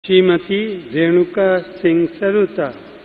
श्रीमती रेणुका सिंह सरुता।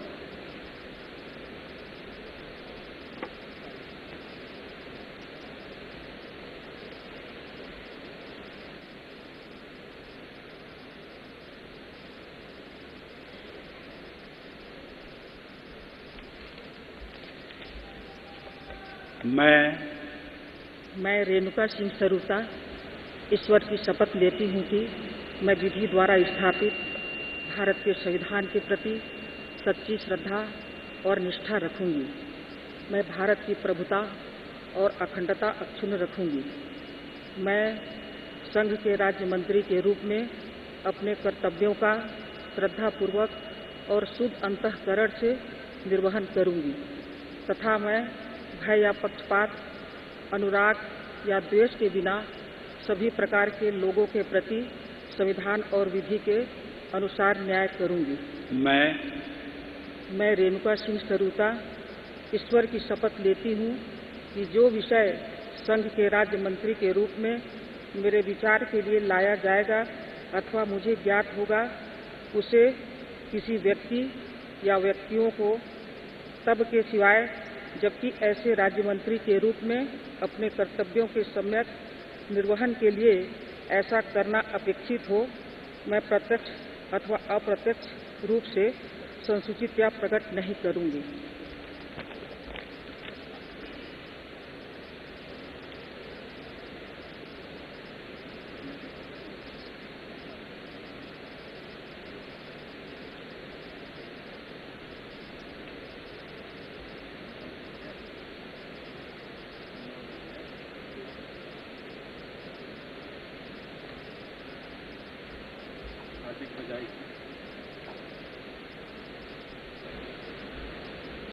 मैं रेणुका सिंह सरुता ईश्वर की शपथ लेती हूँ कि मैं विधि द्वारा स्थापित भारत के संविधान के प्रति सच्ची श्रद्धा और निष्ठा रखूंगी। मैं भारत की प्रभुता और अखंडता अक्षुण्ण रखूंगी। मैं संघ के राज्य मंत्री के रूप में अपने कर्तव्यों का श्रद्धापूर्वक और शुद्ध अंतःकरण से निर्वहन करूंगी तथा मैं भय या पक्षपात, अनुराग या द्वेष के बिना सभी प्रकार के लोगों के प्रति संविधान और विधि के अनुसार न्याय करूंगी। मैं रेणुका सिंह सरुता ईश्वर की शपथ लेती हूँ कि जो विषय संघ के राज्य मंत्री के रूप में मेरे विचार के लिए लाया जाएगा अथवा मुझे ज्ञात होगा, उसे किसी व्यक्ति या व्यक्तियों को तब के सिवाय जबकि ऐसे राज्य मंत्री के रूप में अपने कर्तव्यों के सम्यक निर्वहन के लिए ऐसा करना अपेक्षित हो, मैं प्रत्यक्ष अथवा अप्रत्यक्ष रूप से संसूचित या प्रकट नहीं करूंगी।